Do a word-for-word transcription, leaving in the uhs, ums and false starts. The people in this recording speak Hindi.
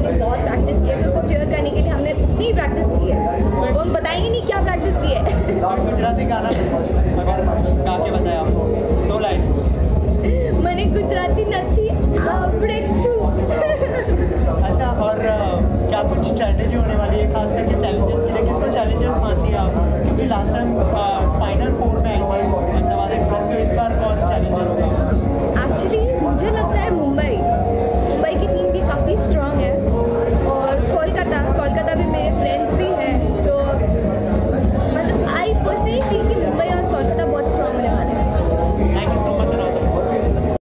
हमने बहुत प्रैक्टिस की है, सबको चेयर करने के लिए हमने उतनी प्रैक्टिस की है, वो हम बताएंगे नहीं क्या प्रैक्टिस की है। गुजराती गाना अगर गा के बताया आपको दो लाइन। मैंने गुजराती नथी आवड़े छू। अच्छा, और क्या कुछ स्ट्रैटेजी होने वाली है खास करके चैलेंजेस के लिए? किसको चैलेंजेस मानती है आप? क्योंकि लास्ट टाइम फाइनल फोर में